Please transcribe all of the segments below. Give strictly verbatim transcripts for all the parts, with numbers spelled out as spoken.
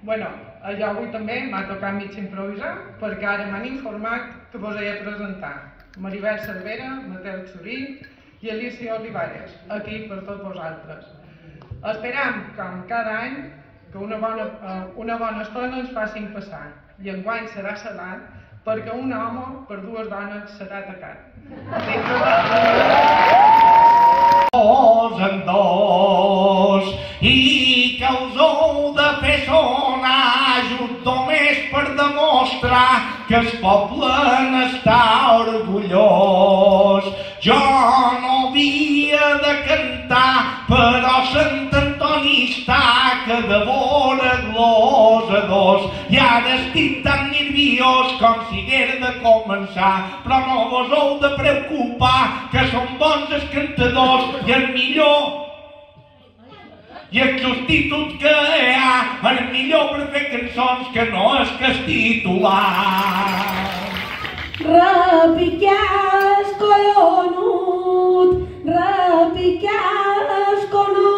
Bueno, jo avui també m'ha tocat mig improvisar, perquè ara m'han informat que vos he de presentar Maribel Cervera, Mateu Xurí i Alicia Olivares, aquí per tots vosaltres. Esperam, com cada any, que una bona, una bona estona ens facin passar, i enguany serà salat, perquè un home per dues dones serà atacat. Dos en dos, i que us heu de fer sonar ajut només per demostrar que el poble n'està orgullós. Jo no havia de cantar, però Sant Antoni està que devora glosadors. I ara estic tan nerviós com si haguera de començar, però no vos heu de preocupar, que són bons els cantadors i el millor i el substitut que hi ha, el millor per fer cançons que no és que és titular. Repiques collonut, repiques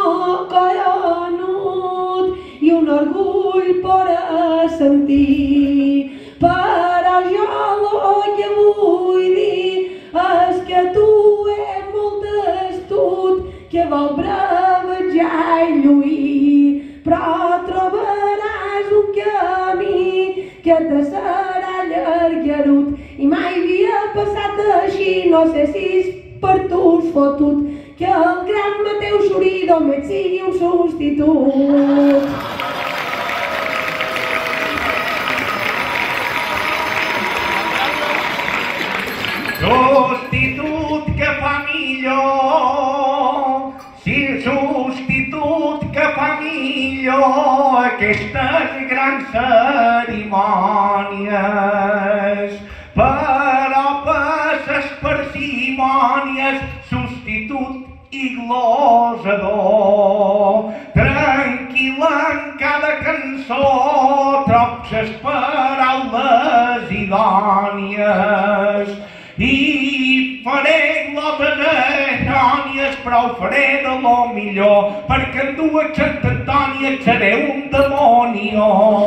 collonut, i un orgull per sentir. Però jo el que vull dir és que tu ets molt astut, que vol bravejar i lluir, però trobaràs un camí que te serà llargarut. I mai havia passat així, no sé si és per tu és fotut, que el gran Mateu Xurí només sigui un substitut. Substitut que fa millor, sí, substitut que fa millor aquestes grans cerimònies. Però per les parsimònies, substitut i glosador. Tranquil en cada cançó trob les paraules idònies. I faré gloses errònies, però ho faré de lo millor, perquè en dues Sant Antoni et seré un demonió.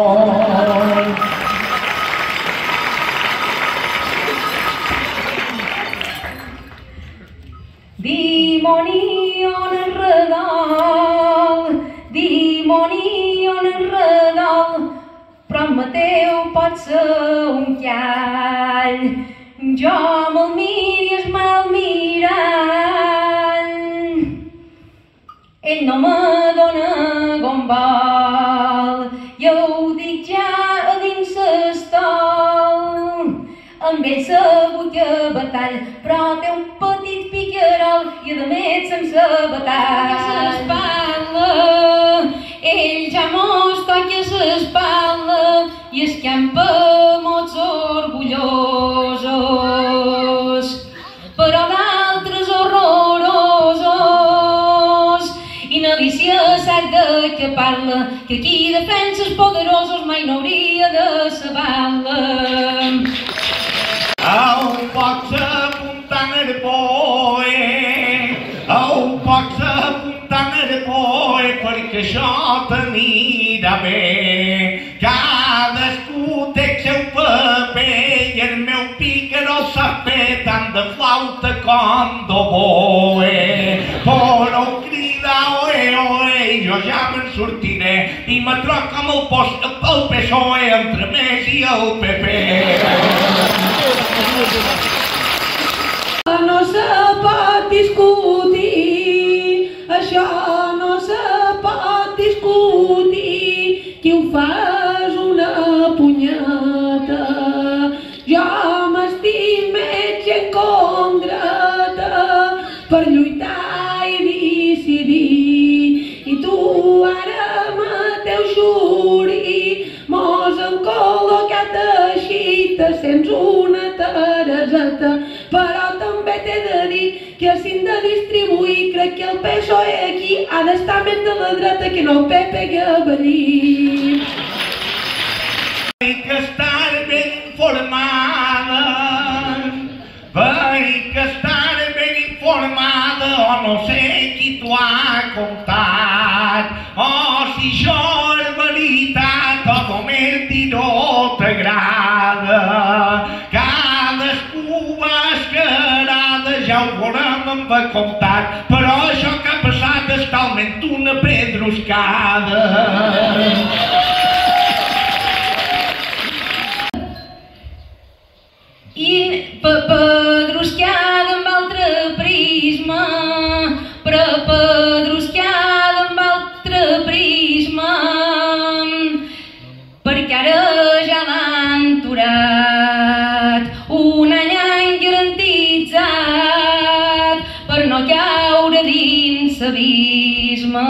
Dimoni on el regal, dimoni on el regal, però Mateu pot ser un quiall. Jo me'l miri i es me'l mirall, ell no me dóna com vol, i ho dic ja a dins l'estol. Amb ell segur que batall, però té un petit picarol i a més sense batall. S'espatlla, ell ja mos toca s'espatlla i escampa mots orgullosos, però d'altres horrorosos. I n'Alicia sap de què parla, que qui defensa els poderosos mai no hauria de saber-la. Au pots apuntar en el poe, au pots apuntar en el poe, perquè això t'anirà bé. Cadascú té el seu paper i el meu pícaro sap fer tant de flauta com d'oboe. Però cridar oe oe i jo ja me'n sortiré i me troc amb el, post, el P S O E entre més i el P P. No se pot discutir, això no se pot discutir, qui ho fa és una punyeta. Jo m'estim més gent concreta per lluitar i decidir, i tu ara Mateu Xurí mos hem col·locat així, te sents una Tereseta. Però també t'he de dir que si hem de distribuir, crec que el P S O E aquí ha d'estar més de la dreta que no el P P Gavellí. Vaig que estar ben informada, vaig que estar ben informada, o no sé qui t'ho ha contat, o si això és veritat o per comptat, però això que ha passat és talment una pedruscada. I pedruscada amb altre prisma, però pedruscada amb altre prisma, perquè ara ja l'han aturat, un any any garantitzat per no caure dins l'abisme.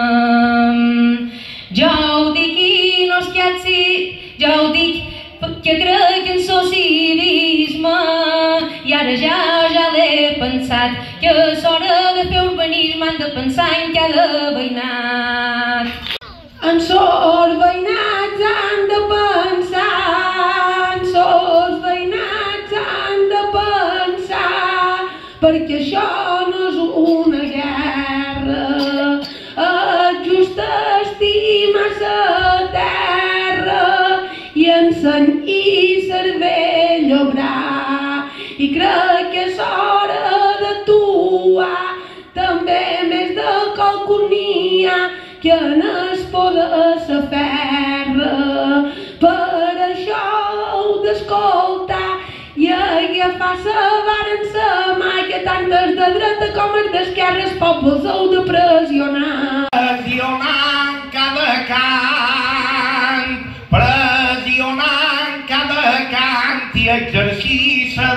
Jo ho dic i no és que si, jo ho dic que crec en socialisme i ara ja ja l'he pensat que és hora de fer urbanisme, han de pensar en cada veïnat. En sos veïnats han de pensar, en sos veïnats han de pensar, perquè això no és una guerra, és just estimar la terra i encén i cervell obrar. I crec que és hora d'actuar també més de calcunia que en es poder sa ferra. Per això heu d'escoltar i agafar sa varen sa mà, que tant és de dreta com és d'esquerra els pobles heu de pressionar. Pressionant cada cant, pressionant cada cant i exercir sa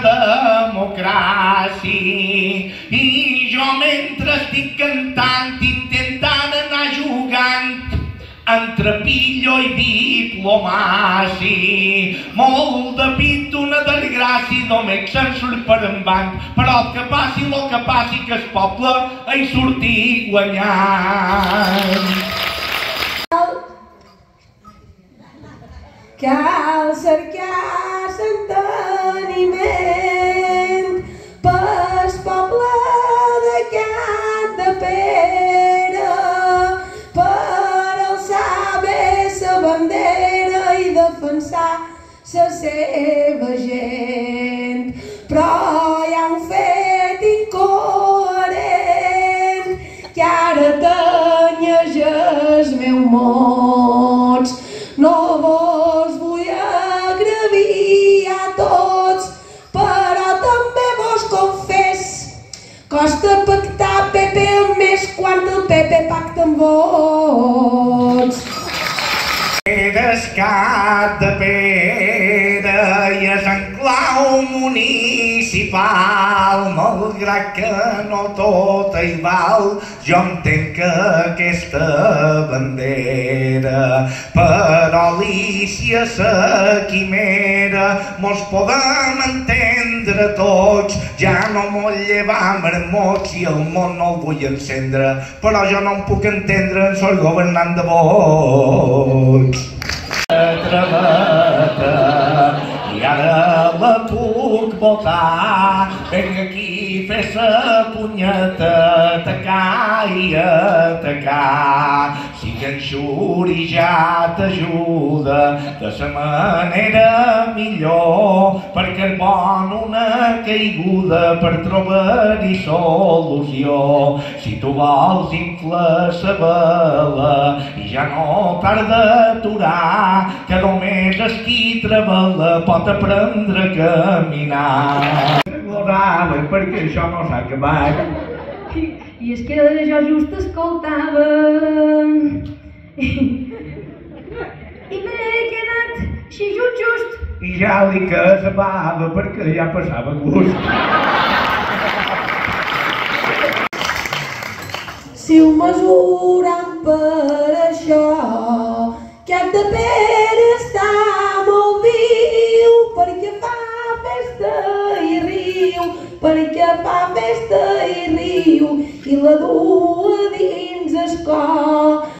democràcia. I jo mentre estic cantant intentant anar jugant entre pillo i diplomaci. Molt de pit, una desgràcia, només se'n surt per embant, però el que passi, el que passi, que el poble hi surti guanyant. Cal cercar l'enteniment pel poble de Capdepera, per alçar bé sa bandera i defensar sa seva gent. Però hi ha un fet incoherent que ara tenyeix els meus mots. No vos vull agraviar a tots, però també vos confés, costa pactar P P amb més quan el P P pacta amb vots. Eres Capdepera i és en clau municipal, malgrat que no tot hi val, jo entenc que aquesta bandera per Alícia sa quimera mos podem entendre tots, ja no mos llevam marmots i el món no el vull encendre, però jo no em puc entendre en sol governant de vots. Traveta, i ara la puc votar, venc aquí a fer sa punyeta, atacar i atacar. Si que en Xuri ja t'ajuda de sa manera millor, perquè és bon una caiguda per trobar-hi solució. Si tu vols inflar sa vela i ja no t'has d'aturar, que només és qui treballa pot aprendre a caminar. Plorava perquè això no s'ha acabat. I, I és que jo just escoltava i, i m'he quedat així just just. I ja li que s'abava perquè ja passava gust. Si ho mesuren per això, Capdepera està molt viu, perquè fa festa i riu, perquè fa festa